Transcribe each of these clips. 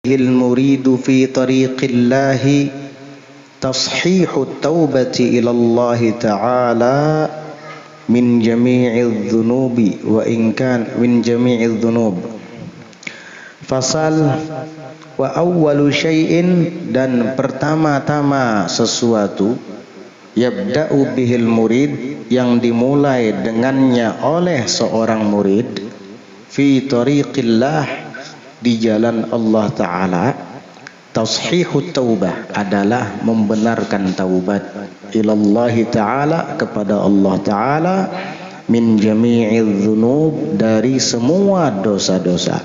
المريد في طريق الله تصحيح التوبة إلى الله تعالى من جميع الذنوب وإن كان من جميع الذنوب. Fasal wa awwalu syai'in, dan pertama-tama sesuatu, yabda'u bihil murid, yang dimulai dengannya oleh seorang murid, fi tariqillah, di jalan Allah Ta'ala, tashihut taubah, adalah membenarkan taubat, ilallahi Ta'ala, kepada Allah Ta'ala, min jami'il dhunub, dari semua dosa-dosa.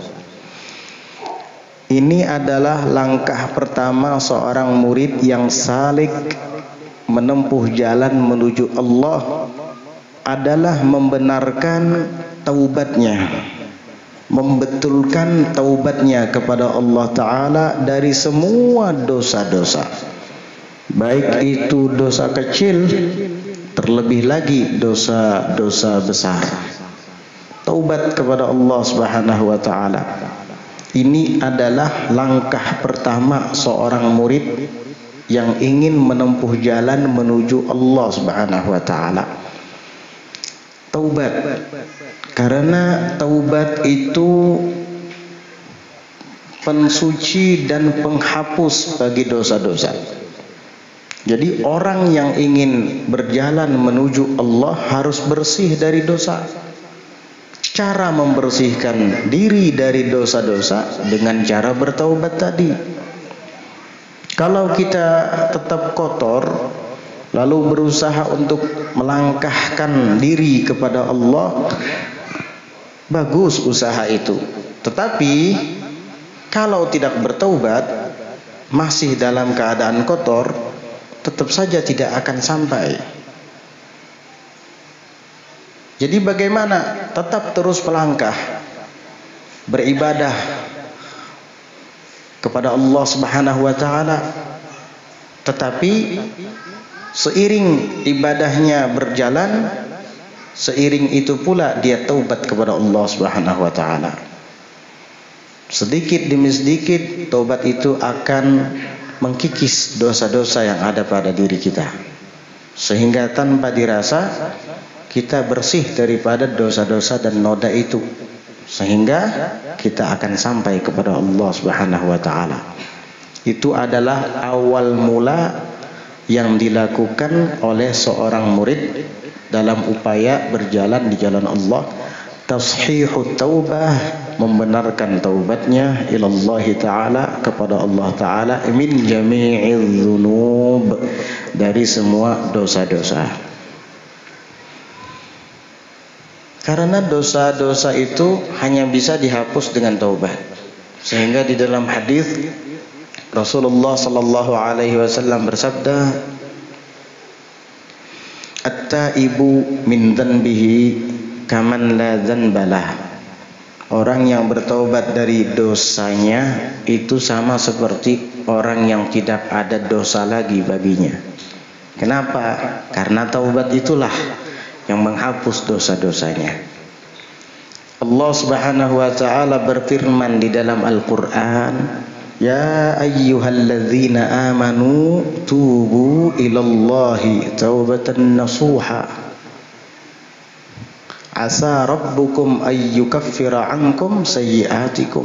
Ini adalah langkah pertama seorang murid yang salik menempuh jalan menuju Allah, adalah membenarkan taubatnya, membetulkan taubatnya kepada Allah Ta'ala dari semua dosa-dosa, baik itu dosa kecil, terlebih lagi dosa-dosa besar. Taubat kepada Allah Subhanahu wa Ta'ala. Ini adalah langkah pertama seorang murid yang ingin menempuh jalan menuju Allah Subhanahu wa Ta'ala. Taubat, karena taubat itu pensuci dan penghapus bagi dosa-dosa. Jadi orang yang ingin berjalan menuju Allah harus bersih dari dosa. Cara membersihkan diri dari dosa-dosa dengan cara bertaubat tadi. Kalau kita tetap kotor, lalu berusaha untuk melangkahkan diri kepada Allah, bagus usaha itu. Tetapi kalau tidak bertaubat, masih dalam keadaan kotor, tetap saja tidak akan sampai. Jadi bagaimana? Tetap terus melangkah, beribadah kepada Allah Subhanahu wa Ta'ala. Tetapi seiring ibadahnya berjalan, seiring itu pula dia taubat kepada Allah Subhanahu wa Ta'ala. Sedikit demi sedikit taubat itu akan mengkikis dosa-dosa yang ada pada diri kita, sehingga tanpa dirasa kita bersih daripada dosa-dosa dan noda itu, sehingga kita akan sampai kepada Allah Subhanahu wa Ta'ala. Itu adalah awal mula yang dilakukan oleh seorang murid dalam upaya berjalan di jalan Allah. Tashihut taubah, membenarkan taubatnya ilallahi Ta'ala, kepada Allah Ta'ala, min jami'il dhunub, dari semua dosa-dosa. Karena dosa-dosa itu hanya bisa dihapus dengan taubat. Sehingga di dalam hadis Rasulullah sallallahu alaihi wasallam bersabda, "At-taibu min dzanbihi kaman la dzanbalah." Orang yang bertaubat dari dosanya itu sama seperti orang yang tidak ada dosa lagi baginya. Kenapa? Karena taubat itulah yang menghapus dosa-dosanya. Allah Subhanahu wa Ta'ala berfirman di dalam Al-Qur'an, "Ya ayyuhalladzina amanu tubu ilallahi taubatan nasuha asa rabbukum ayyukaffira ankum sayyi'atikum."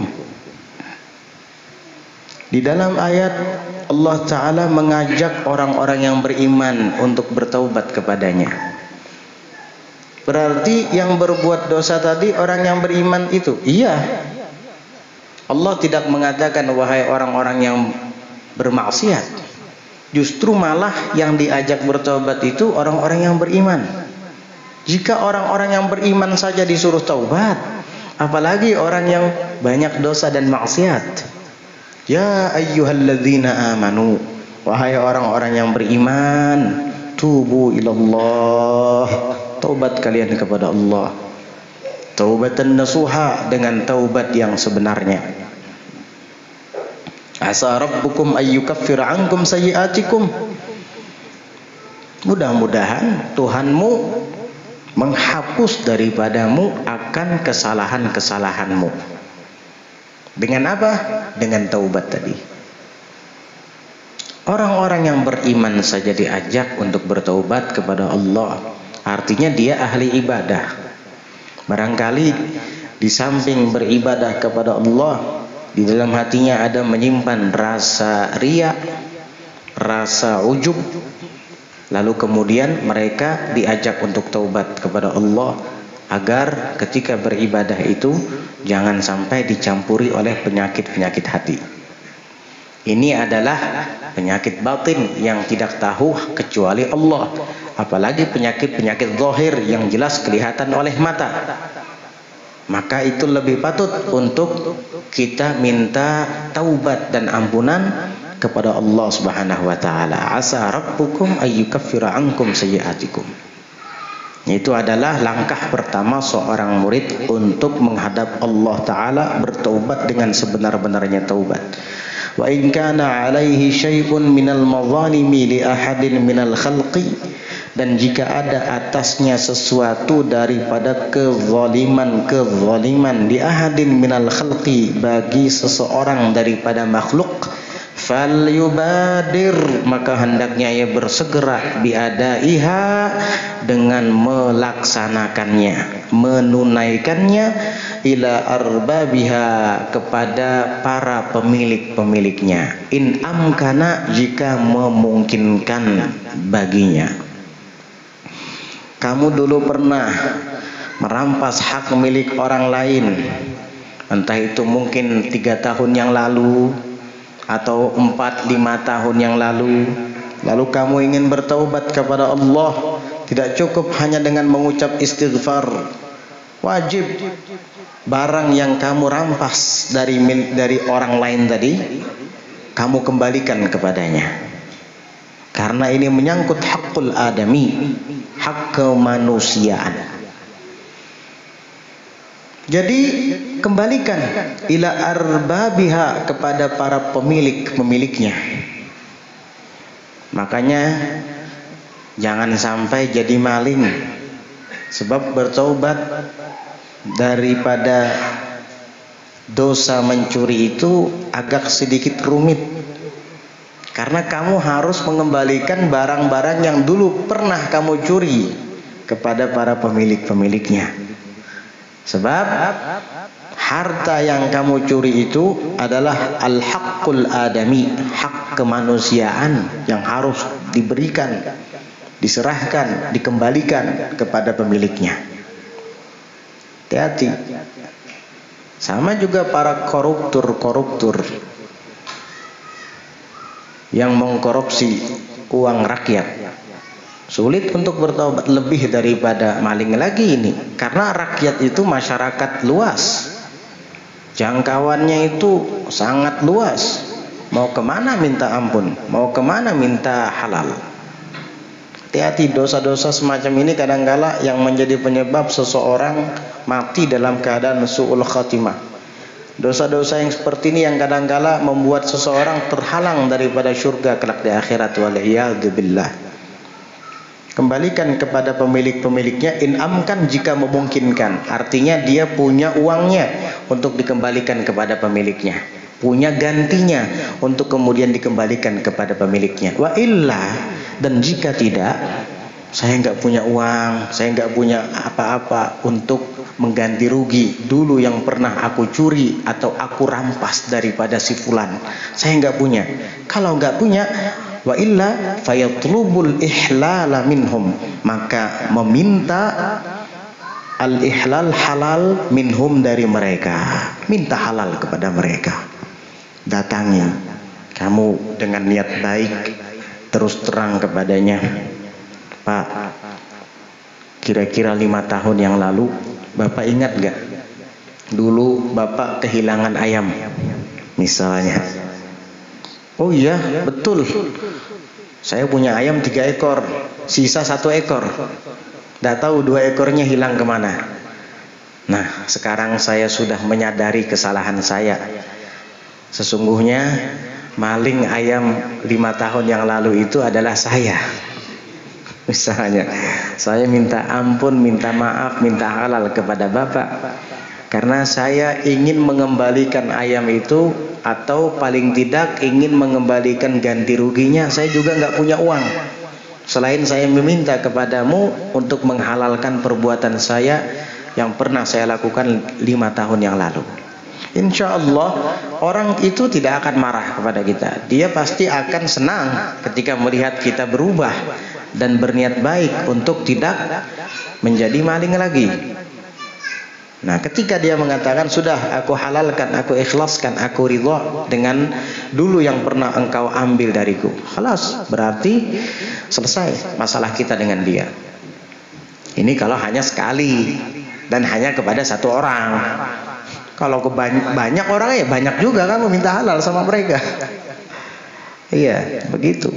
Di dalam ayat Allah Ta'ala mengajak orang-orang yang beriman untuk bertaubat kepadanya. Berarti yang berbuat dosa tadi orang yang beriman itu? Iya. Allah tidak mengatakan wahai orang-orang yang bermaksiat. Justru malah yang diajak bertaubat itu orang-orang yang beriman. Jika orang-orang yang beriman saja disuruh taubat, apalagi orang yang banyak dosa dan maksiat. Ya ayyuhalladzina amanu, wahai orang-orang yang beriman, tubu ilallah, taubat kalian kepada Allah. Taubatan nasuha, dengan taubat yang sebenarnya. Asa rabbukum ayyukaffir ankum sayyi'atikum. Mudah-mudahan Tuhanmu menghapus daripadamu akan kesalahan-kesalahanmu. Dengan apa? Dengan taubat tadi. Orang-orang yang beriman saja diajak untuk bertaubat kepada Allah. Artinya dia ahli ibadah. Barangkali di samping beribadah kepada Allah, di dalam hatinya ada menyimpan rasa riya, rasa ujub. Lalu kemudian mereka diajak untuk taubat kepada Allah, agar ketika beribadah itu jangan sampai dicampuri oleh penyakit-penyakit hati. Ini adalah penyakit batin yang tidak tahu kecuali Allah. Apalagi penyakit-penyakit zahir yang jelas kelihatan oleh mata. Maka itu lebih patut untuk kita minta taubat dan ampunan kepada Allah Subhanahu wa taala. Asa rabbukum ayyukaffira ankum sayyi'atikum. Itu adalah langkah pertama seorang murid untuk menghadap Allah taala, bertaubat dengan sebenar-benarnya taubat. Wa in kana alaihi syai'un minal madhanimi li ahadin minal khalqi, dan jika ada atasnya sesuatu daripada kezaliman di ahadin minal khalqi, bagi seseorang daripada makhluk, falyubadir, maka hendaknya ia bersegera biadaiha, dengan melaksanakannya, menunaikannya, ila arbabiha, kepada para pemilik-pemiliknya, in amkana, jika memungkinkan baginya. Kamu dulu pernah merampas hak milik orang lain, entah itu mungkin 3 tahun yang lalu atau 4-5 tahun yang lalu kamu ingin bertaubat kepada Allah. Tidak cukup hanya dengan mengucap istighfar. Wajib barang yang kamu rampas dari orang lain tadi, kamu kembalikan kepadanya. Karena ini menyangkut hakul adami, hak kemanusiaan. Jadi kembalikan ila arbabiha, kepada para pemiliknya. Makanya jangan sampai jadi maling. Sebab bertaubat daripada dosa mencuri itu agak sedikit rumit. Karena kamu harus mengembalikan barang-barang yang dulu pernah kamu curi kepada para pemiliknya. Sebab harta yang kamu curi itu adalah al-haqqul adami, hak kemanusiaan yang harus diberikan, diserahkan, dikembalikan kepada pemiliknya. Hati-hati. Sama juga para koruptor yang mengkorupsi uang rakyat. Sulit untuk bertaubat, lebih daripada maling lagi ini. Karena rakyat itu masyarakat luas, jangkauannya itu sangat luas. Mau kemana minta ampun, mau kemana minta halal. Hati-hati, dosa-dosa semacam ini kadangkala yang menjadi penyebab seseorang mati dalam keadaan su'ul khatimah. Dosa-dosa yang seperti ini yang kadangkala membuat seseorang terhalang daripada syurga kelak di akhirat, wal'iyadu billah. Kembalikan kepada pemiliknya in amkan, jika memungkinkan. Artinya dia punya uangnya untuk dikembalikan kepada pemiliknya, punya gantinya untuk kemudian dikembalikan kepada pemiliknya. Wa illa, dan jika tidak, saya nggak punya uang, saya nggak punya apa-apa untuk mengganti rugi dulu yang pernah aku curi atau aku rampas daripada si fulan, saya nggak punya. Kalau nggak punya, wa illa fayatlubul ihlala minhum, maka meminta al-ihlal, halal, minhum, dari mereka. Minta halal kepada mereka. Datangi kamu dengan niat baik, terus terang kepadanya, Pak, kira-kira 5 tahun yang lalu Bapak ingat gak? Dulu Bapak kehilangan ayam misalnya. Oh iya, betul. Saya punya ayam 3 ekor, sisa 1 ekor. Tidak tahu 2 ekornya hilang kemana. Nah, sekarang saya sudah menyadari kesalahan saya. Sesungguhnya maling ayam 5 tahun yang lalu itu adalah saya. Misalnya, saya minta ampun, minta maaf, minta halal kepada Bapak. Karena saya ingin mengembalikan ayam itu, atau paling tidak ingin mengembalikan ganti ruginya. Saya juga nggak punya uang. Selain saya meminta kepadamu untuk menghalalkan perbuatan saya yang pernah saya lakukan 5 tahun yang lalu. Insya Allah orang itu tidak akan marah kepada kita. Dia pasti akan senang ketika melihat kita berubah dan berniat baik untuk tidak menjadi maling lagi. Nah, ketika dia mengatakan, sudah aku halalkan, aku ikhlaskan, aku ridha dengan dulu yang pernah engkau ambil dariku, khalas, berarti selesai masalah kita dengan dia. Ini kalau hanya sekali dan hanya kepada satu orang. Kalau banyak orang, ya banyak juga kamu minta halal sama mereka. Iya, begitu.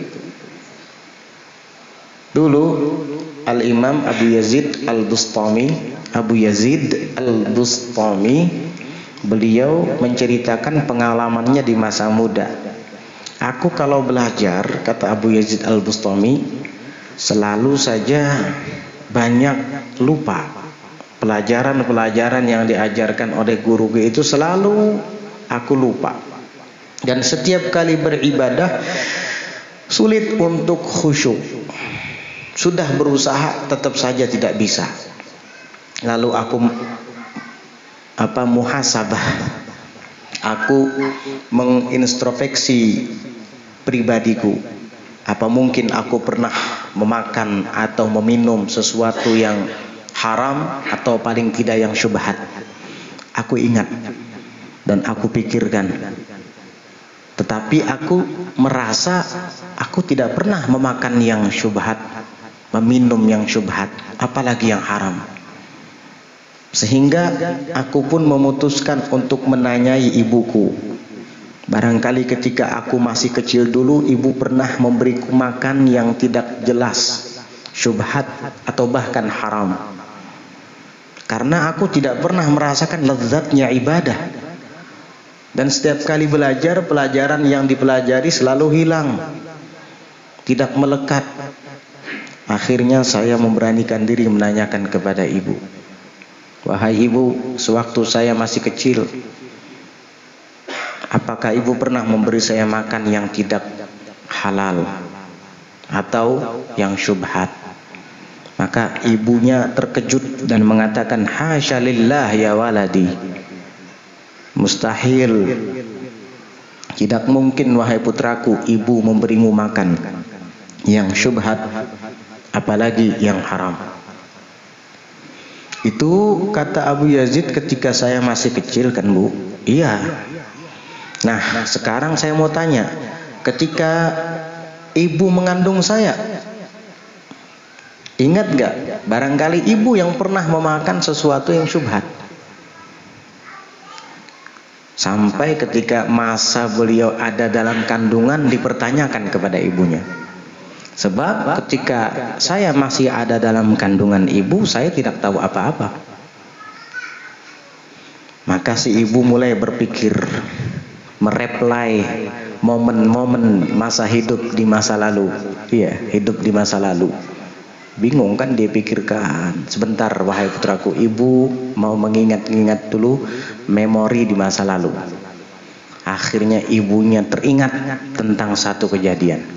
Dulu Al-Imam Abu Yazid Al-Bustami, beliau menceritakan pengalamannya di masa muda. Aku kalau belajar, kata Abu Yazid Al-Bustami, selalu saja banyak lupa. Pelajaran-pelajaran yang diajarkan oleh guru itu selalu aku lupa. Dan setiap kali beribadah sulit untuk khusyuk. Sudah berusaha tetap saja tidak bisa. Lalu aku muhasabah. Aku mengintrospeksi pribadiku. Apa mungkin aku pernah memakan atau meminum sesuatu yang haram atau paling tidak yang syubhat? Aku ingat dan aku pikirkan. Tetapi aku merasa aku tidak pernah memakan yang syubhat, meminum yang syubhat, apalagi yang haram. Sehingga aku pun memutuskan untuk menanyai ibuku. Barangkali ketika aku masih kecil dulu, ibu pernah memberiku makan yang tidak jelas, syubhat atau bahkan haram. Karena aku tidak pernah merasakan lezatnya ibadah. Dan setiap kali belajar, pelajaran yang dipelajari selalu hilang, tidak melekat. Akhirnya saya memberanikan diri menanyakan kepada ibu. Wahai ibu, sewaktu saya masih kecil, apakah ibu pernah memberi saya makan yang tidak halal atau yang syubhat? Maka ibunya terkejut dan mengatakan, hasya lillah ya waladi, mustahil, tidak mungkin wahai putraku ibu memberimu makan yang syubhat apalagi yang haram. Itu kata Abu Yazid ketika saya masih kecil, kan Bu? Iya. Nah, sekarang saya mau tanya, ketika ibu mengandung saya, ingat gak? Barangkali ibu yang pernah memakan sesuatu yang syubhat. Sampai ketika masa beliau ada dalam kandungan dipertanyakan kepada ibunya. Sebab ketika saya masih ada dalam kandungan ibu, saya tidak tahu apa-apa. Maka si ibu mulai berpikir, mereplay momen-momen masa hidup di masa lalu. Iya, hidup di masa lalu. Bingung kan dia pikirkan. Sebentar wahai putraku, ibu mau mengingat-ingat dulu memori di masa lalu. Akhirnya ibunya teringat tentang satu kejadian.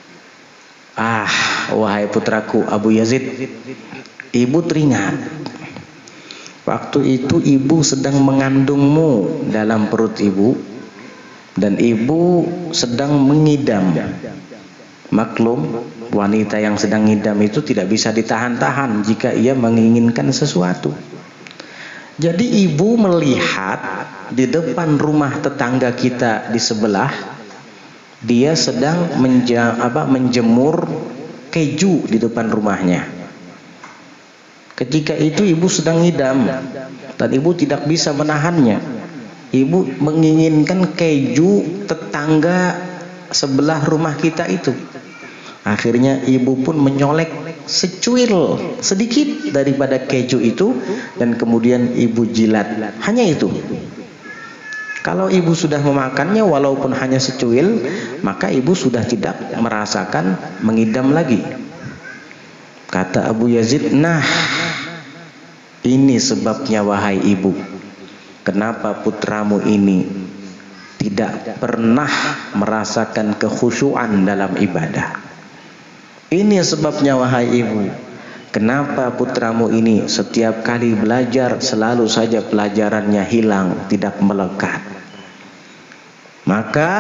Wahai putraku Abu Yazid, ibu teringat. Waktu itu ibu sedang mengandungmu dalam perut ibu, dan ibu sedang mengidam. Maklum, wanita yang sedang ngidam itu tidak bisa ditahan-tahan jika ia menginginkan sesuatu. Jadi ibu melihat di depan rumah tetangga kita di sebelah, dia sedang menjemur keju di depan rumahnya. Ketika itu ibu sedang ngidam dan ibu tidak bisa menahannya. Ibu menginginkan keju tetangga sebelah rumah kita itu. Akhirnya ibu pun menyolek secuil sedikit daripada keju itu dan kemudian ibu jilat. Hanya itu. Kalau ibu sudah memakannya walaupun hanya secuil, maka ibu sudah tidak merasakan mengidam lagi. Kata Abu Yazid, nah ini sebabnya wahai ibu. kenapa putramu ini tidak pernah merasakan kekhusyuan dalam ibadah? Ini sebabnya wahai ibu, kenapa putramu ini setiap kali belajar selalu saja pelajarannya hilang, tidak melekat. Maka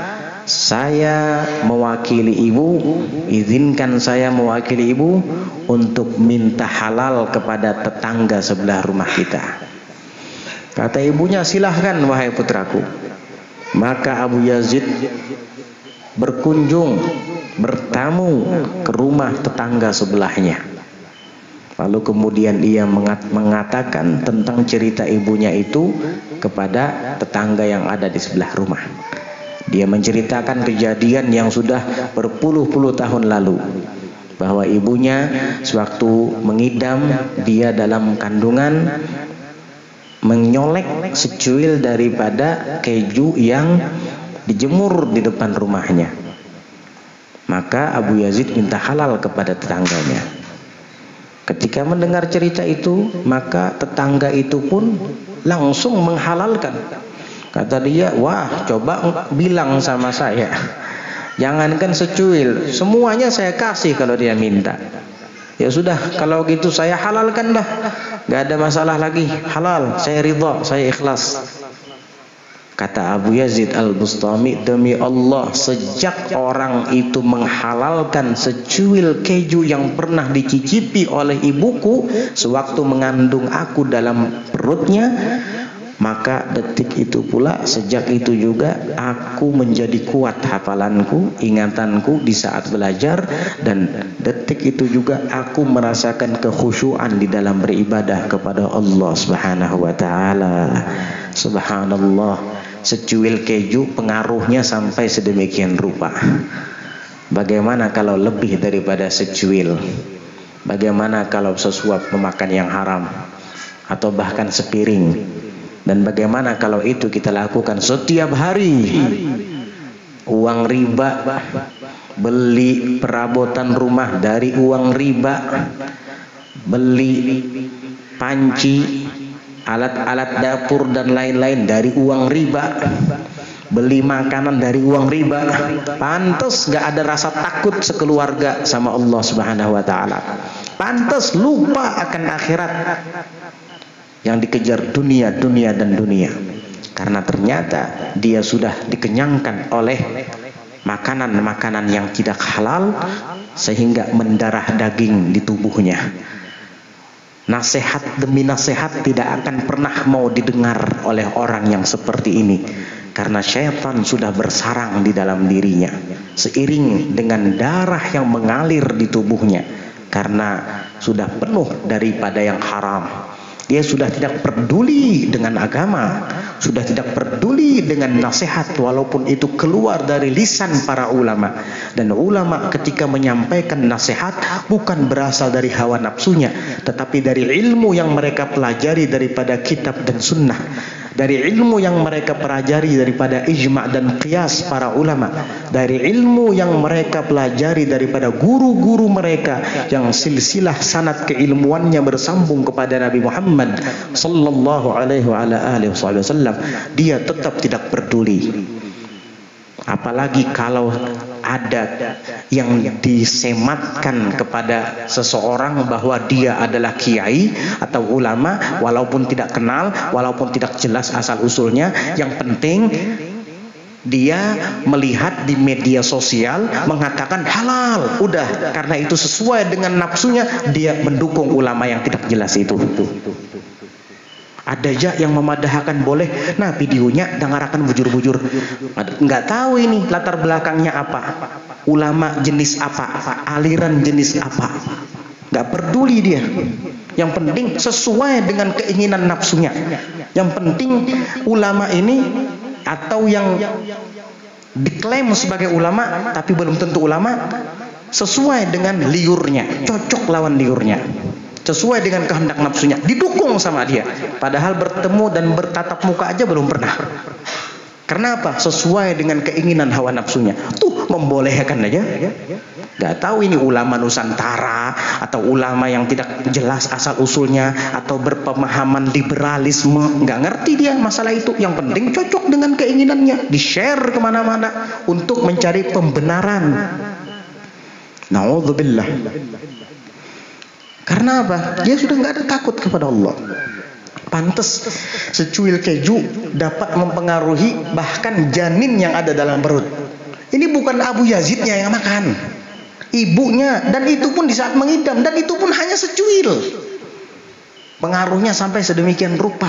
saya mewakili ibu, izinkan saya mewakili ibu untuk minta halal kepada tetangga sebelah rumah kita. Kata ibunya, silahkan wahai putraku. Maka Abu Yazid berkunjung, bertamu ke rumah tetangga sebelahnya. Lalu kemudian ia mengatakan tentang cerita ibunya itu kepada tetangga yang ada di sebelah rumah. Dia menceritakan kejadian yang sudah berpuluh-puluh tahun lalu, bahwa ibunya sewaktu mengidam dia dalam kandungan menyolek secuil daripada keju yang dijemur di depan rumahnya. Maka Abu Yazid minta halal kepada tetangganya. Ketika mendengar cerita itu, maka tetangga itu pun langsung menghalalkan. Kata dia, wah, coba bilang sama saya, jangankan secuil, semuanya saya kasih kalau dia minta. Ya sudah, kalau gitu saya halalkan dah, gak ada masalah lagi, halal, saya ridha, saya ikhlas. Kata Abu Yazid Al-Bustami, demi Allah, sejak orang itu menghalalkan secuil keju yang pernah dicicipi oleh ibuku sewaktu mengandung aku dalam perutnya, maka detik itu pula, sejak itu juga aku menjadi kuat hafalanku, ingatanku di saat belajar, dan detik itu juga aku merasakan kekhusyuan di dalam beribadah kepada Allah Subhanahu wa taala. Subhanallah, secuil keju pengaruhnya sampai sedemikian rupa. Bagaimana kalau lebih daripada secuil? Bagaimana kalau sesuap memakan yang haram atau bahkan sepiring? Dan bagaimana kalau itu kita lakukan setiap hari? Uang riba, beli perabotan rumah dari uang riba, beli panci, alat-alat dapur dan lain-lain dari uang riba, beli makanan dari uang riba. Pantas gak ada rasa takut sekeluarga sama Allah Subhanahu wa taala. Pantas lupa akan akhirat, yang dikejar dunia, dunia dan dunia. Karena ternyata dia sudah dikenyangkan oleh makanan-makanan yang tidak halal, sehingga mendarah daging di tubuhnya. Nasihat demi nasihat tidak akan pernah mau didengar oleh orang yang seperti ini, karena syaitan sudah bersarang di dalam dirinya, seiring dengan darah yang mengalir di tubuhnya, karena sudah penuh daripada yang haram. Dia sudah tidak peduli dengan agama, sudah tidak peduli dengan nasihat, walaupun itu keluar dari lisan para ulama. Dan ulama ketika menyampaikan nasihat bukan berasal dari hawa nafsunya, tetapi dari ilmu yang mereka pelajari daripada kitab dan sunnah, dari ilmu yang mereka pelajari daripada ijma' dan qiyas para ulama, dari ilmu yang mereka pelajari daripada guru-guru mereka yang silsilah sanad keilmuannya bersambung kepada Nabi Muhammad sallallahu alaihi wasallam. Dia tetap tidak peduli. Apalagi kalau ada yang disematkan kepada seseorang bahwa dia adalah kiai atau ulama, walaupun tidak kenal, walaupun tidak jelas asal usulnya, yang penting dia melihat di media sosial mengatakan halal, udah, karena itu sesuai dengan nafsunya, dia mendukung ulama yang tidak jelas itu. Ada aja yang memadahkan boleh, nah videonya dengarakan bujur-bujur, nggak tahu ini latar belakangnya apa, ulama jenis apa, aliran jenis apa, nggak peduli dia. Yang penting sesuai dengan keinginan nafsunya. Yang penting ulama ini atau yang diklaim sebagai ulama tapi belum tentu ulama, sesuai dengan liurnya, cocok lawan liurnya, sesuai dengan kehendak nafsunya, didukung sama dia, padahal bertemu dan bertatap muka aja belum pernah. Karena apa? Sesuai dengan keinginan hawa nafsunya. Tuh membolehkan aja. Gak tahu ini ulama Nusantara atau ulama yang tidak jelas asal usulnya atau berpemahaman liberalisme, gak ngerti dia masalah itu. Yang penting cocok dengan keinginannya, di-share kemana-mana untuk mencari pembenaran. Na'udzubillah. Karena apa? Dia sudah gak ada takut kepada Allah. Pantes secuil keju dapat mempengaruhi bahkan janin yang ada dalam perut. Ini bukan Abu Yazidnya yang makan, ibunya, dan itu pun di saat mengidam, dan itu pun hanya secuil. Pengaruhnya sampai sedemikian rupa.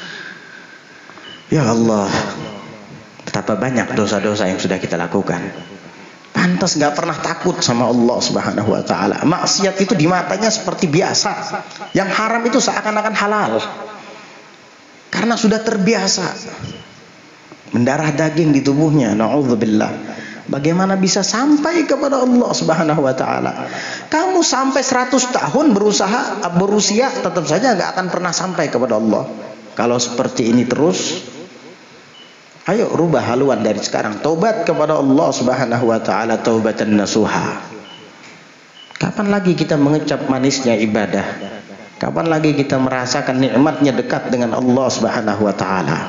Ya Allah, betapa banyak dosa-dosa yang sudah kita lakukan. Pantas gak pernah takut sama Allah Subhanahu wa ta'ala. Maksiat itu di matanya seperti biasa, yang haram itu seakan-akan halal. Karena sudah terbiasa mendarah daging di tubuhnya. Na'udzubillah. Bagaimana bisa sampai kepada Allah Subhanahu wa ta'ala? Kamu sampai 100 tahun berusia tetap saja gak akan pernah sampai kepada Allah. Kalau seperti ini terus, ayo rubah haluan dari sekarang. Taubat kepada Allah Subhanahu wa ta'ala, taubatan nasuha. Kapan lagi kita mengecap manisnya ibadah? Kapan lagi kita merasakan nikmatnya dekat dengan Allah Subhanahu wa ta'ala?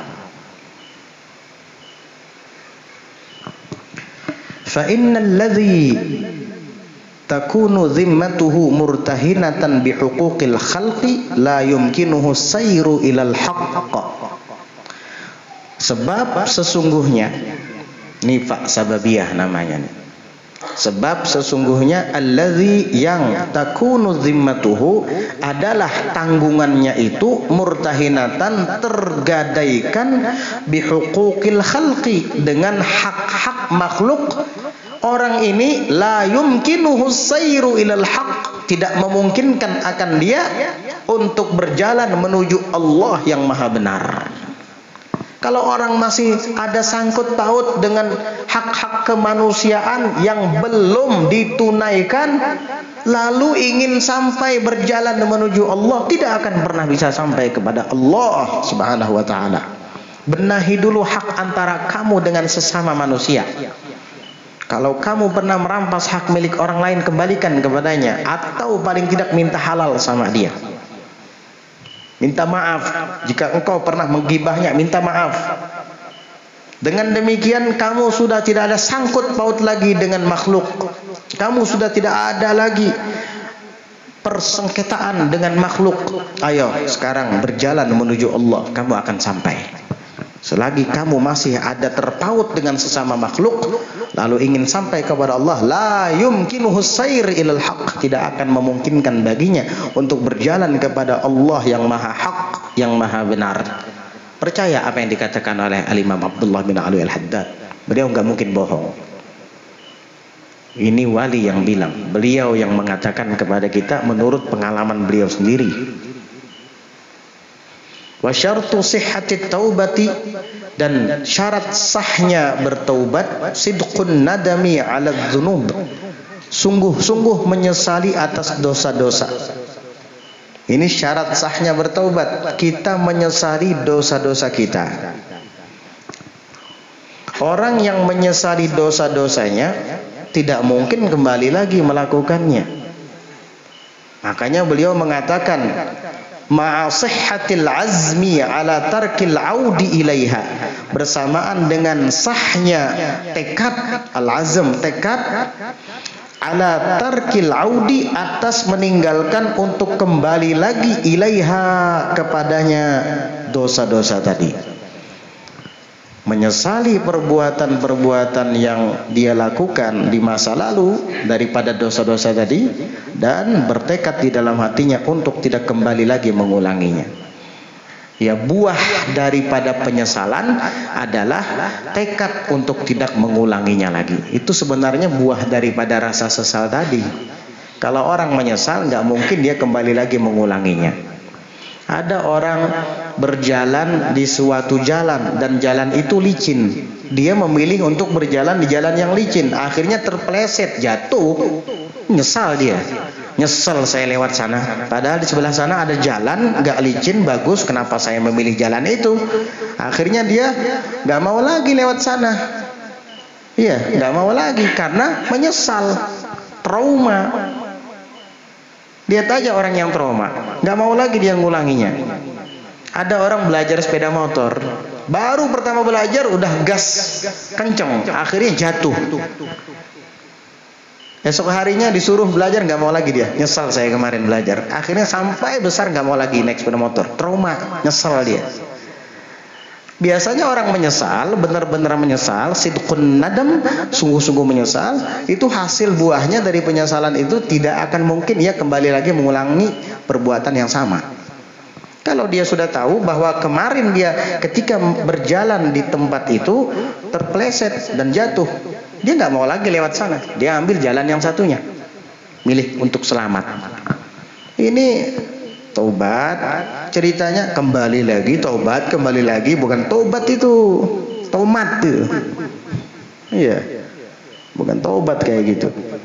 Fa innal ladzi takunu dhimmatuhu murtahinatan bihuquqil khalqi la yumkinuhu sayru ilal haqq. Sebab sesungguhnya, nifaq sababiyah namanya nih. Sebab sesungguhnya alladzi yang takunu zimmatuhu adalah tanggungannya itu murtahinatan tergadaikan bihuquqil khalqi dengan hak-hak makhluk. Orang ini la yumkinuhu sayru ilal haq, tidak memungkinkan akan dia untuk berjalan menuju Allah yang maha benar. Kalau orang masih ada sangkut paut dengan hak-hak kemanusiaan yang belum ditunaikan, lalu ingin sampai berjalan menuju Allah, tidak akan pernah bisa sampai kepada Allah Subhanahu wa ta'ala. Benahi dulu hak antara kamu dengan sesama manusia. Kalau kamu pernah merampas hak milik orang lain, kembalikan kepadanya, atau paling tidak minta halal sama dia. Minta maaf jika engkau pernah menggibahnya, minta maaf. Dengan demikian kamu sudah tidak ada sangkut paut lagi dengan makhluk. Kamu sudah tidak ada lagi persengketaan dengan makhluk. Ayo sekarang berjalan menuju Allah, kamu akan sampai. Selagi kamu masih ada terpaut dengan sesama makhluk, lalu ingin sampai kepada Allah, la yumkinuhu sayr ilal haq, tidak akan memungkinkan baginya untuk berjalan kepada Allah yang maha hak, yang maha benar. Percaya apa yang dikatakan oleh Al-Imam Abdullah bin Ali Al-Haddad. Beliau nggak mungkin bohong. Ini wali yang bilang, beliau yang mengatakan kepada kita menurut pengalaman beliau sendiri. Wa syartu sihhati taubati, dan syarat sahnya bertaubat, sidqun nadami 'ala dzunub, sungguh-sungguh menyesali atas dosa-dosa. Ini syarat sahnya bertaubat, kita menyesali dosa-dosa kita. Orang yang menyesali dosa-dosanya tidak mungkin kembali lagi melakukannya. Makanya beliau mengatakan ma'asihhatil azmi ala tarkil audi ilaiha, bersamaan dengan sahnya tekad al-azm, tekad ala tarkil audi, atas meninggalkan untuk kembali lagi ilaiha, kepadanya dosa-dosa tadi. Menyesali perbuatan-perbuatan yang dia lakukan di masa lalu daripada dosa-dosa tadi, dan bertekad di dalam hatinya untuk tidak kembali lagi mengulanginya. Ya, buah daripada penyesalan adalah tekad untuk tidak mengulanginya lagi. Itu sebenarnya buah daripada rasa sesal tadi. Kalau orang menyesal, nggak mungkin dia kembali lagi mengulanginya. Ada orang berjalan di suatu jalan dan jalan itu licin. Dia memilih untuk berjalan di jalan yang licin. Akhirnya terpeleset, jatuh. Nyesal dia. Nyesel saya lewat sana. Padahal di sebelah sana ada jalan gak licin, bagus. Kenapa saya memilih jalan itu? Akhirnya dia gak mau lagi lewat sana. Iya, nggak mau lagi karena menyesal, trauma. Lihat aja orang yang trauma, nggak mau lagi dia ngulanginya. Ada orang belajar sepeda motor, baru pertama belajar udah gas kenceng, akhirnya jatuh. Esok harinya disuruh belajar, nggak mau lagi dia. Nyesal saya kemarin belajar. Akhirnya sampai besar nggak mau lagi naik sepeda motor. Trauma, nyesal dia. Biasanya orang menyesal, benar-benar menyesal, sidqun nadam, sungguh-sungguh menyesal, itu hasil buahnya dari penyesalan itu tidak akan mungkin ia kembali lagi mengulangi perbuatan yang sama. Kalau dia sudah tahu bahwa kemarin dia ketika berjalan di tempat itu terpleset dan jatuh, dia nggak mau lagi lewat sana, dia ambil jalan yang satunya, milih untuk selamat. Ini taubat, ceritanya kembali lagi taubat, kembali lagi, bukan taubat itu, tomat itu. Iya, bukan taubat kayak gitu.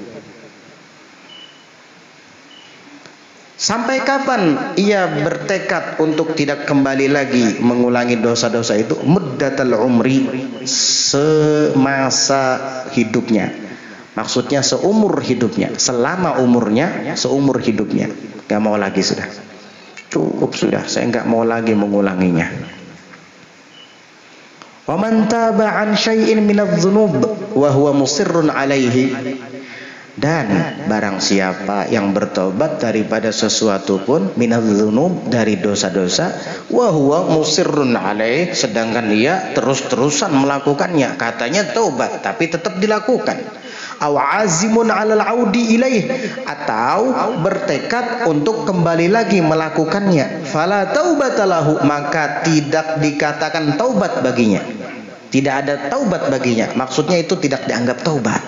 Sampai kapan ia bertekad untuk tidak kembali lagi mengulangi dosa-dosa itu? Muddatul umri, semasa hidupnya. Maksudnya seumur hidupnya, selama umurnya, seumur hidupnya. Gak mau lagi sudah. Cukup sudah, saya nggak mau lagi mengulanginya. Wa man taba an syai'in minadz-dzunub wa huwa musirrun 'alaihi. Dan barang siapa yang bertobat daripada sesuatu pun minadz-dzunub, dari dosa-dosa, wa huwa musirrun 'alaihi, sedangkan dia terus-terusan melakukannya. Katanya taubat tapi tetap dilakukan. Aw azimun 'alal 'audi ilaih, atau bertekad untuk kembali lagi melakukannya, fala taubatalahu, maka tidak dikatakan taubat baginya. Tidak ada taubat baginya. Maksudnya itu tidak dianggap taubat.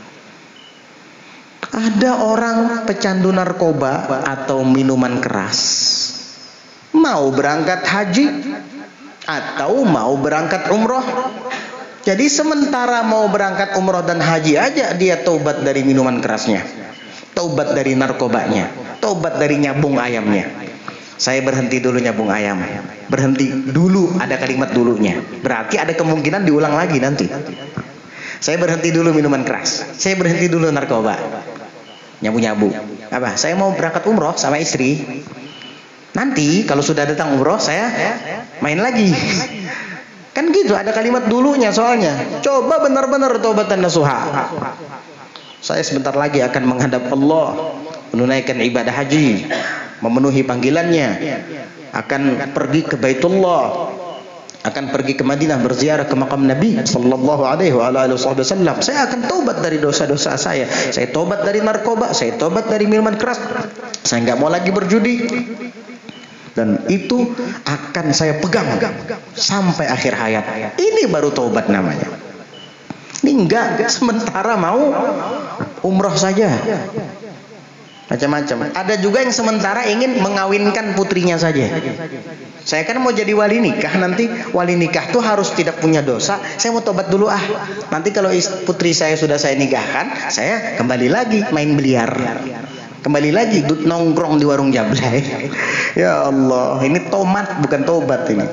Ada orang pecandu narkoba atau minuman keras, mau berangkat haji atau mau berangkat umroh. Jadi sementara mau berangkat umroh dan haji aja dia taubat dari minuman kerasnya, taubat dari narkobanya, taubat dari nyabung ayamnya. Saya berhenti dulu nyabung ayam, berhenti dulu, ada kalimat dulunya, berarti ada kemungkinan diulang lagi nanti. Saya berhenti dulu minuman keras, saya berhenti dulu narkoba, nyabu-nyabu. Apa? Saya mau berangkat umroh sama istri. Nanti kalau sudah datang umroh saya main lagi. Kan gitu, ada kalimat dulunya soalnya. Coba benar-benar taubatan nasuha. Saya sebentar lagi akan menghadap Allah, menunaikan ibadah haji, memenuhi panggilannya, akan pergi ke Baitullah, akan pergi ke Madinah berziarah ke makam Nabi sallallahu alaihi wasallam. Saya akan taubat dari dosa-dosa saya. Saya taubat dari narkoba, saya taubat dari minuman keras. Saya nggak mau lagi berjudi. Dan itu akan saya pegang sampai akhir hayat. Ini baru taubat namanya. Ini enggak sementara mau umroh saja, macam-macam. Ada juga yang sementara ingin mengawinkan putrinya saja. Saya kan mau jadi wali nikah, nanti wali nikah tuh harus tidak punya dosa. Saya mau tobat dulu nanti kalau putri saya sudah saya nikahkan, saya kembali lagi main biliar, kembali lagi nongkrong di warung jablay. Ya Allah, ini tomat bukan tobat ini.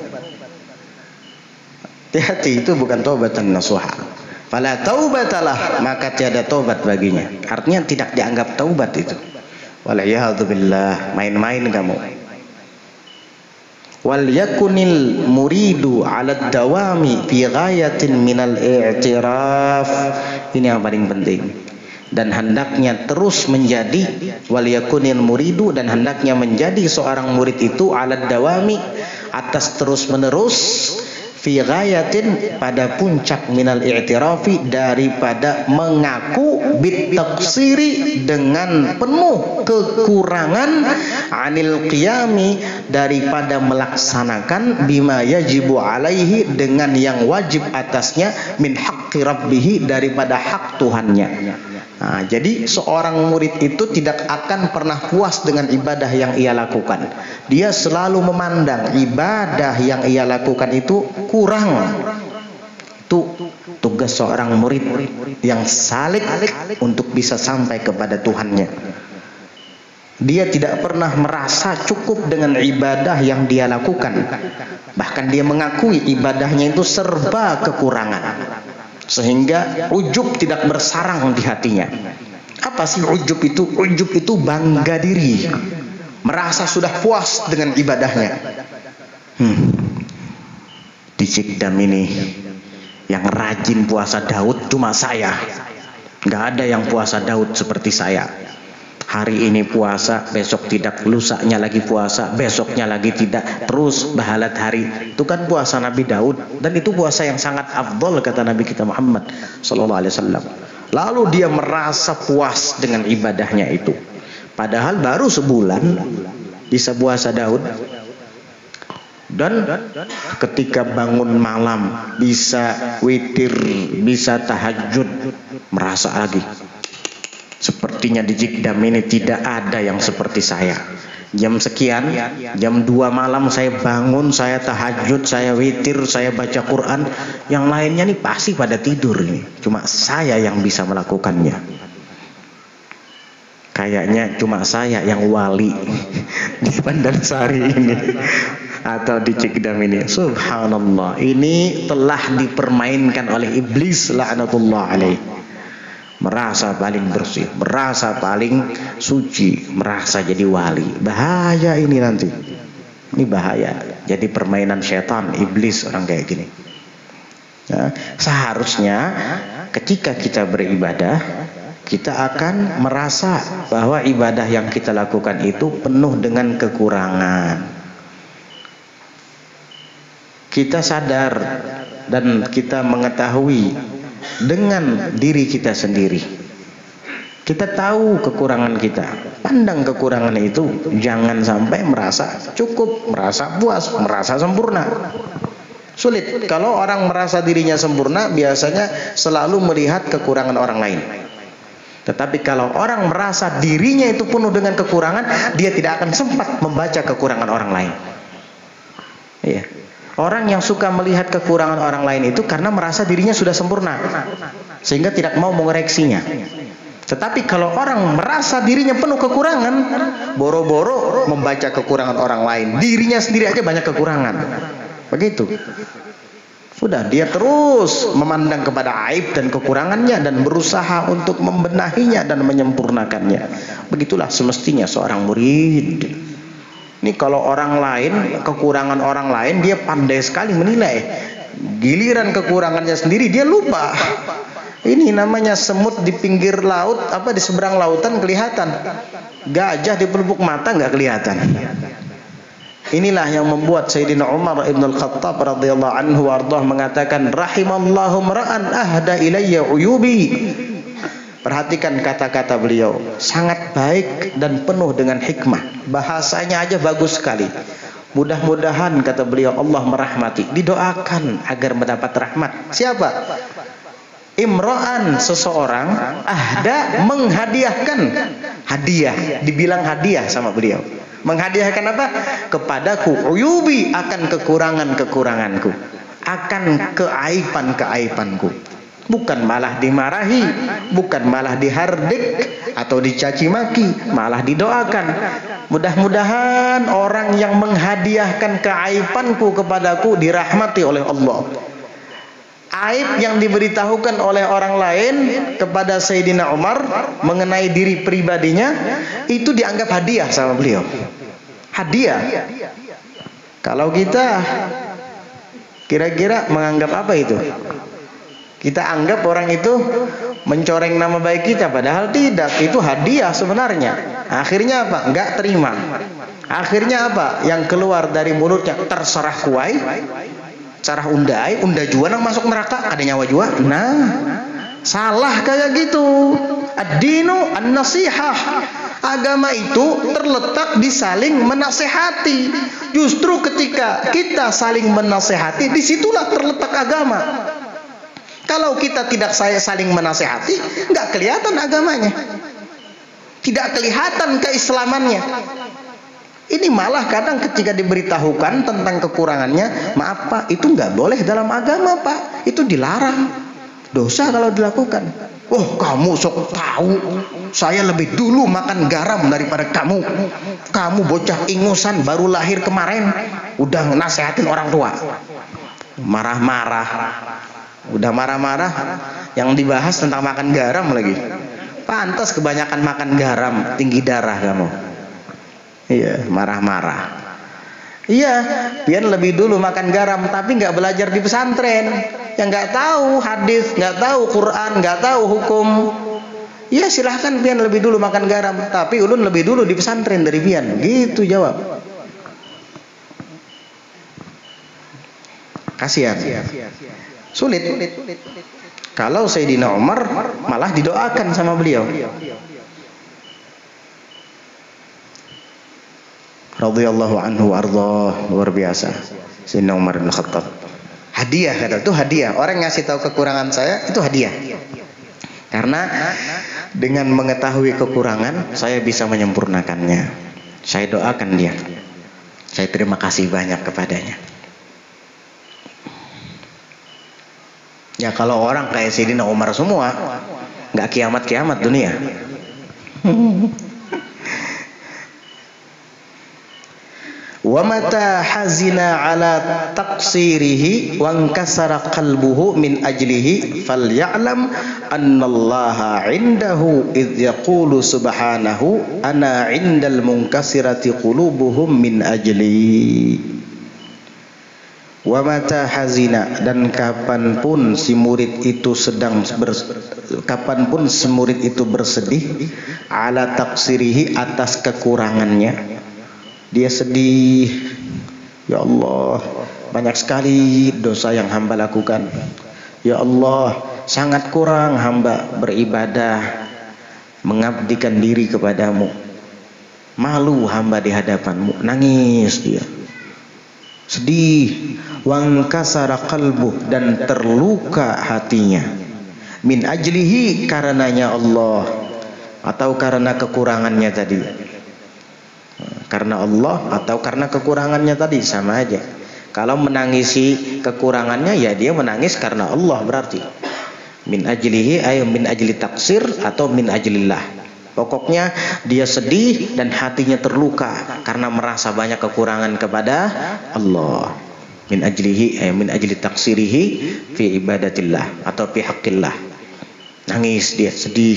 Hati-hati, itu bukan taubatan nasuha. Fala taubatalah, maka tiada taubat baginya. Artinya tidak dianggap taubat itu. Waliyahzubillah, main-main kamu. Wal yakunil muridu 'ala dawami fi ghayatin minal i'tiraf. Ini yang paling penting. Dan hendaknya terus menjadi wal yakunil muridu, dan hendaknya menjadi seorang murid itu 'ala dawami, atas terus menerus, fi ghayatin, pada puncak, minal i'tirafi, daripada mengaku, bit taqsiri, dengan penuh kekurangan, anil qiyami, daripada melaksanakan, bima yajibu alaihi, dengan yang wajib atasnya, min haqqi rabbih, daripada hak Tuhannya. Nah, jadi seorang murid itu tidak akan pernah puas dengan ibadah yang ia lakukan. Dia selalu memandang ibadah yang ia lakukan itu kurang. Itu tugas seorang murid yang salik untuk bisa sampai kepada Tuhannya. Dia tidak pernah merasa cukup dengan ibadah yang dia lakukan. Bahkan dia mengakui ibadahnya itu serba kekurangan. sehingga ujub tidak bersarang di hatinya. Apa sih ujub itu? Ujub itu bangga diri, merasa sudah puas dengan ibadahnya. Di Cikdam ini yang rajin puasa Daud cuma saya. Nggak ada yang puasa Daud seperti saya. Hari ini puasa, besok tidak, lusanya lagi puasa, besoknya lagi tidak, terus bahalat hari. Itu kan puasa Nabi Daud, dan itu puasa yang sangat afdol kata Nabi kita Muhammad sallallahu alaihi wasallam. Lalu dia merasa puas dengan ibadahnya itu. Padahal baru sebulan bisa puasa Daud. Dan ketika bangun malam bisa witir, bisa tahajud, merasa lagi sepertinya di Cikdam ini tidak ada yang seperti saya. Jam sekian, jam 2 malam saya bangun, saya tahajud, saya witir, saya baca Quran. Yang lainnya nih pasti pada tidur ini. Cuma saya yang bisa melakukannya. Kayaknya cuma saya yang wali di Pandansari ini atau di Cikdam ini. Subhanallah, ini telah dipermainkan oleh iblis laknatullah alaih. Merasa paling bersih, merasa paling suci, merasa jadi wali. Bahaya ini nanti. Ini bahaya. Jadi permainan setan, iblis orang kayak gini. Ya, seharusnya ketika kita beribadah, kita akan merasa bahwa ibadah yang kita lakukan itu penuh dengan kekurangan. Kita sadar dan kita mengetahui dengan diri kita sendiri. Kita tahu kekurangan kita. Pandang kekurangan itu, jangan sampai merasa cukup, merasa puas, merasa sempurna. Sulit. Kalau orang merasa dirinya sempurna, biasanya selalu melihat kekurangan orang lain. Tetapi kalau orang merasa dirinya itu penuh dengan kekurangan, dia tidak akan sempat membaca kekurangan orang lain. Iya. Orang yang suka melihat kekurangan orang lain itu karena merasa dirinya sudah sempurna, sehingga tidak mau mengoreksinya. Tetapi kalau orang merasa dirinya penuh kekurangan, boro-boro membaca kekurangan orang lain, dirinya sendiri aja banyak kekurangan. Begitu. Sudah, dia terus memandang kepada aib dan kekurangannya dan berusaha untuk membenahinya dan menyempurnakannya. Begitulah semestinya seorang murid. Ini kalau orang lain, kekurangan orang lain, dia pandai sekali menilai. Giliran kekurangannya sendiri, dia lupa. Ini namanya semut di pinggir laut, di seberang lautan kelihatan. Gajah di pelupuk mata nggak kelihatan. Inilah yang membuat Sayyidina Umar ibn al-Khattab radhiyallahu anhu warḍah mengatakan, rahimallahu mar'an ahda ilayya uyubi. Perhatikan kata-kata beliau, sangat baik dan penuh dengan hikmah. Bahasanya aja bagus sekali. Mudah-mudahan kata beliau Allah merahmati, didoakan agar mendapat rahmat. Siapa? Imra'an, seseorang ahda menghadiahkan hadiah, dibilang hadiah sama beliau. Menghadiahkan apa? Kepadaku uyubi, akan kekurangan-kekuranganku, akan keaiban-keaibanku. Bukan malah dimarahi, bukan malah dihardik atau dicaci maki, malah didoakan. Mudah-mudahan orang yang menghadiahkan keaibanku kepadaku dirahmati oleh Allah. Aib yang diberitahukan oleh orang lain kepada Sayyidina Umar mengenai diri pribadinya, itu dianggap hadiah sama beliau. Hadiah. Kalau kita kira-kira menganggap apa itu? Kita anggap orang itu mencoreng nama baik kita, padahal tidak. Itu hadiah sebenarnya. Akhirnya apa? Enggak terima. Akhirnya apa? Yang keluar dari mulutnya, terserah kuai, carah undai, unda jua nang masuk neraka, ada nyawa jua. Nah, salah kayak gitu. Ad-dinu an-nasihah. Agama itu terletak di saling menasehati. Justru ketika kita saling menasehati, disitulah terletak agama. Kalau kita tidak saling menasehati, nggak kelihatan agamanya, tidak kelihatan keislamannya. Ini malah kadang ketika diberitahukan tentang kekurangannya, maaf Pak, itu nggak boleh dalam agama Pak, itu dilarang, dosa kalau dilakukan. Oh, kamu sok tahu, saya lebih dulu makan garam daripada kamu. Kamu bocah ingusan baru lahir kemarin, udah nasehatin orang tua, marah-marah. Udah marah-marah, yang dibahas tentang makan garam lagi. Pantas kebanyakan makan garam, tinggi darah kamu. Iya, marah-marah. Iya, pian lebih dulu makan garam, tapi nggak belajar di pesantren, yang nggak tahu hadis, nggak tahu Quran, nggak tahu hukum. Iya, silahkan pian lebih dulu makan garam, tapi ulun lebih dulu di pesantren dari pian. Gitu jawab. Kasihan. Sulit. Kalau Sayyidina Umar malah didoakan sama beliau. Radhiyallahu anhu ardhah, luar biasa. Sayyidina Umar bin Khattab. Hadiah kata itu hadiah. Orang ngasih tahu kekurangan saya itu hadiah. Karena dengan mengetahui kekurangan saya bisa menyempurnakannya. Saya doakan dia. Saya terima kasih banyak kepadanya. Ya kalau orang kayak Sayyidina Umar semua, nggak kiamat-kiamat dunia. Wa mata hazina ala taqsirihi wa ankasara qalbuhu min ajlihi falyalam annallaha indahu idh yaqulu subhanahu ana indal munkasirati qulubuhum min ajli. Wa mata hazina, dan kapanpun si murid itu kapanpun si murid itu bersedih ala taksirihi, atas kekurangannya, dia sedih, ya Allah banyak sekali dosa yang hamba lakukan, ya Allah sangat kurang hamba beribadah mengabdikan diri kepadamu, malu hamba di hadapanmu, nangis dia, sedih, wangkasara qalbuh, dan terluka hatinya, min ajlihi, karenanya Allah, atau karena kekurangannya tadi, karena Allah atau karena kekurangannya tadi sama aja. Kalau menangisi kekurangannya ya dia menangis karena Allah, berarti min ajlihi ay min ajli taksir atau min ajlillah. Pokoknya dia sedih dan hatinya terluka karena merasa banyak kekurangan kepada Allah. Min ajlihi ay min ajli taksirihi fi ibadatillah atau fi haqqillah. Nangis dia, sedih.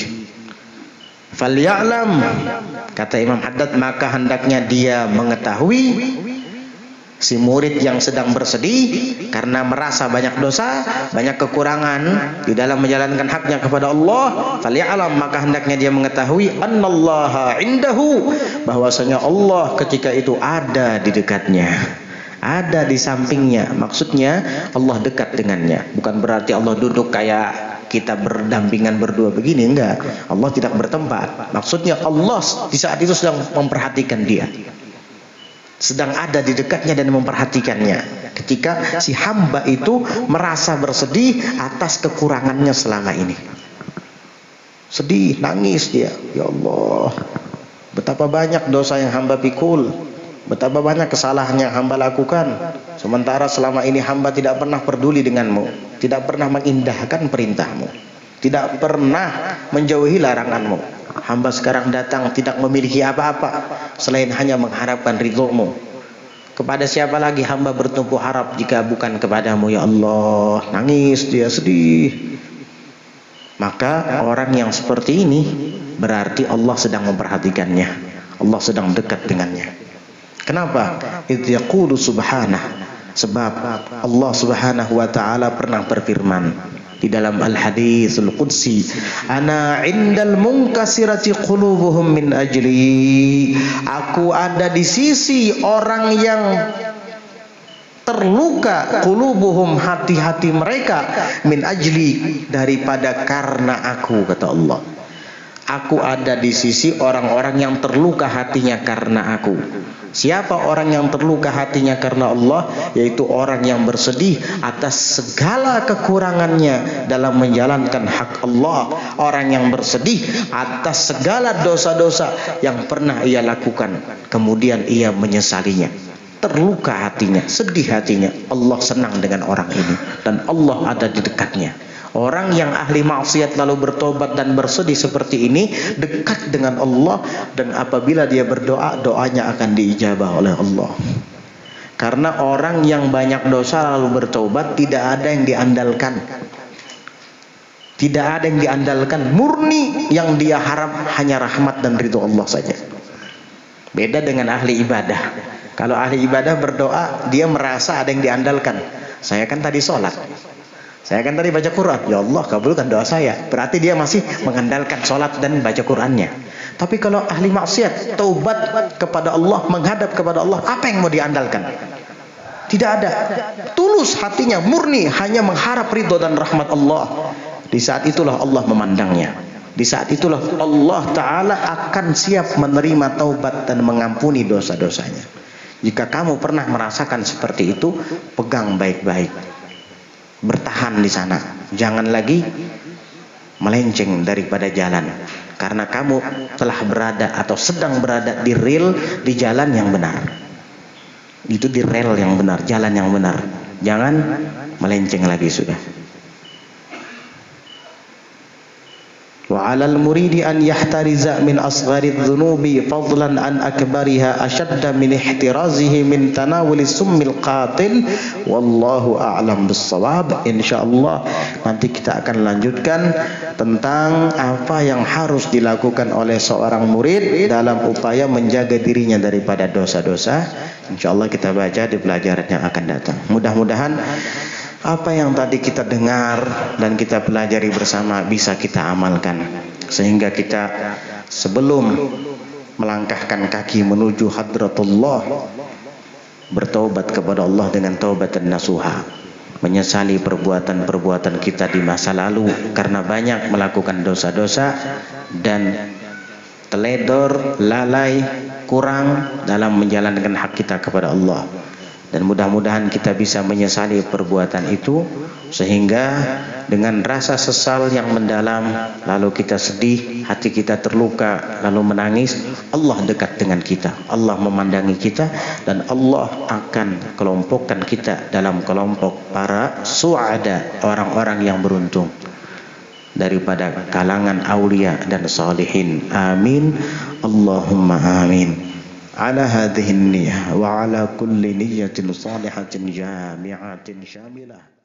Falyalam, kata Imam Haddad, maka hendaknya dia mengetahui, si murid yang sedang bersedih karena merasa banyak dosa, banyak kekurangan di dalam menjalankan haknya kepada Allah, falyalam, maka hendaknya dia mengetahui annallaha indahu, bahwasanya Allah ketika itu ada di dekatnya, ada di sampingnya. Maksudnya Allah dekat dengannya, bukan berarti Allah duduk kayak kita berdampingan berdua begini, enggak. Allah tidak bertempat. Maksudnya Allah di saat itu sedang memperhatikan dia, sedang ada di dekatnya dan memperhatikannya. Ketika si hamba itu merasa bersedih atas kekurangannya selama ini, sedih, nangis dia, ya Allah betapa banyak dosa yang hamba pikul, betapa banyak kesalahan yang hamba lakukan, sementara selama ini hamba tidak pernah peduli denganmu, tidak pernah mengindahkan perintahmu, tidak pernah menjauhi laranganmu. Hamba sekarang datang tidak memiliki apa-apa selain hanya mengharapkan ridhomu. Kepada siapa lagi hamba bertumpu harap jika bukan kepadamu, ya Allah. Nangis dia, sedih. Maka orang yang seperti ini berarti Allah sedang memperhatikannya, Allah sedang dekat dengannya. Kenapa? Idz yaqulu subhanahu, sebab Allah subhanahu wa ta'ala pernah berfirman di dalam al-haditsul qudsi, ana indal munkasirati qulubuhum min ajli, aku ada di sisi orang yang terluka, qulubuhum, hati-hati mereka, min ajli, daripada karena aku, kata Allah. Aku ada di sisi orang-orang yang terluka hatinya karena aku. Siapa orang yang terluka hatinya karena Allah? Yaitu orang yang bersedih atas segala kekurangannya dalam menjalankan hak Allah. Orang yang bersedih atas segala dosa-dosa yang pernah ia lakukan, kemudian ia menyesalinya. Terluka hatinya, sedih hatinya. Allah senang dengan orang ini dan Allah ada di dekatnya. Orang yang ahli maksiat lalu bertobat dan bersedih seperti ini dekat dengan Allah, dan apabila dia berdoa, doanya akan diijabah oleh Allah. Karena orang yang banyak dosa lalu bertobat tidak ada yang diandalkan. Tidak ada yang diandalkan, murni yang dia harap hanya rahmat dan ridho Allah saja. Beda dengan ahli ibadah. Kalau ahli ibadah berdoa, dia merasa ada yang diandalkan. Saya kan tadi sholat, saya kan tadi baca Quran, ya Allah kabulkan doa saya. Berarti dia masih mengandalkan sholat dan baca Qurannya. Tapi kalau ahli maksiat, taubat kepada Allah, menghadap kepada Allah, apa yang mau diandalkan? Tidak ada. Tulus hatinya, murni, hanya mengharap ridho dan rahmat Allah. Di saat itulah Allah memandangnya. Di saat itulah Allah Ta'ala akan siap menerima taubat dan mengampuni dosa-dosanya. Jika kamu pernah merasakan seperti itu, pegang baik-baik. Bertahan di sana. Jangan lagi melenceng daripada jalan. Karena kamu telah berada atau sedang berada di rel, di jalan yang benar. Itu di rel yang benar, jalan yang benar. Jangan melenceng lagi sudah. Wa 'alal muridi an yahtariza min asghari dzunubi fadlan an akbariha ashadda min ihtirazihi min tanawuli summil qatil wallahu a'lam bissawab. Insyaallah nanti kita akan lanjutkan tentang apa yang harus dilakukan oleh seorang murid dalam upaya menjaga dirinya daripada dosa-dosa. Insyaallah kita baca di pelajaran yang akan datang. Mudah-mudahan apa yang tadi kita dengar dan kita pelajari bersama bisa kita amalkan, sehingga kita sebelum melangkahkan kaki menuju hadratullah bertaubat kepada Allah dengan taubatan nasuha, menyesali perbuatan-perbuatan kita di masa lalu karena banyak melakukan dosa-dosa dan teledor, lalai, kurang dalam menjalankan hak kita kepada Allah. Dan mudah-mudahan kita bisa menyesali perbuatan itu, sehingga dengan rasa sesal yang mendalam, lalu kita sedih, hati kita terluka, lalu menangis, Allah dekat dengan kita, Allah memandangi kita, dan Allah akan kelompokkan kita dalam kelompok para su'ada, orang-orang yang beruntung daripada kalangan aulia dan salihin. Amin. Allahumma amin. على هذه النية وعلى كل نية صالحة جامعة شاملة.